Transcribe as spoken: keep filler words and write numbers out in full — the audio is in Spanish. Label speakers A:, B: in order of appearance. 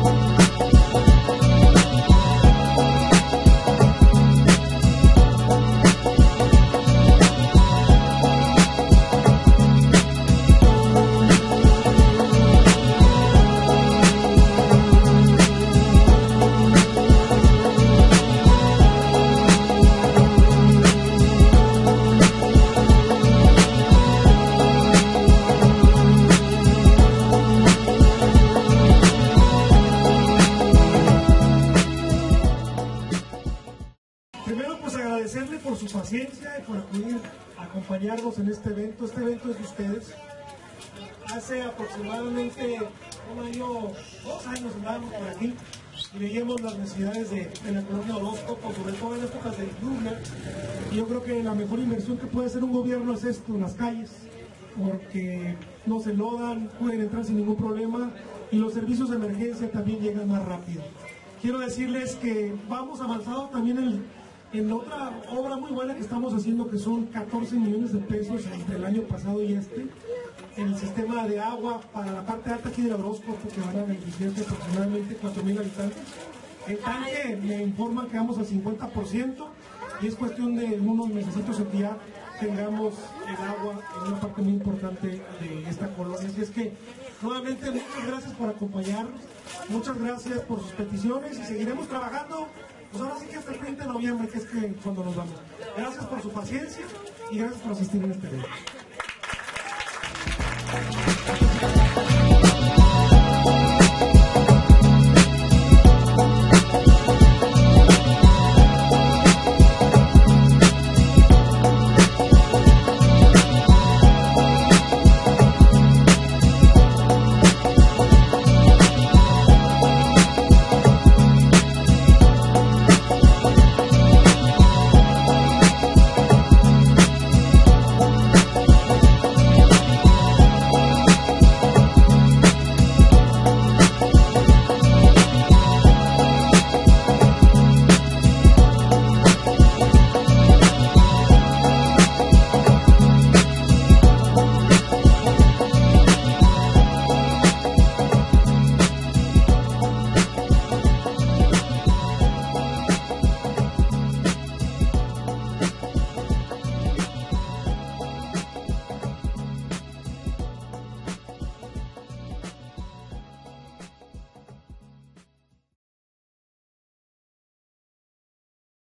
A: Primero, pues agradecerle por su paciencia y por acudir a acompañarnos en este evento. Este evento es de ustedes. Hace aproximadamente un año, dos años andábamos por aquí y veíamos las necesidades de, de la colonia Horóscopo, sobre todo en épocas de lluvia. Y yo creo que la mejor inversión que puede hacer un gobierno es esto, las calles, porque no se lodan, pueden entrar sin ningún problema y los servicios de emergencia también llegan más rápido. Quiero decirles que vamos avanzado también en, en otra obra muy buena que estamos haciendo, que son catorce millones de pesos entre el año pasado y este, en el sistema de agua para la parte alta aquí de Horóscopo, que van a beneficiar aproximadamente cuatro mil habitantes. El tanque me informan que vamos al cincuenta por ciento y es cuestión de unos mesecitos en que ya tengamos el agua en una parte muy importante de esta colonia. Así es que nuevamente muchas gracias por acompañarnos, muchas gracias por sus peticiones y seguiremos trabajando, pues ahora sí que hasta el treinta de noviembre, que es que cuando nos vamos. Gracias por su paciencia y gracias por asistir en este evento.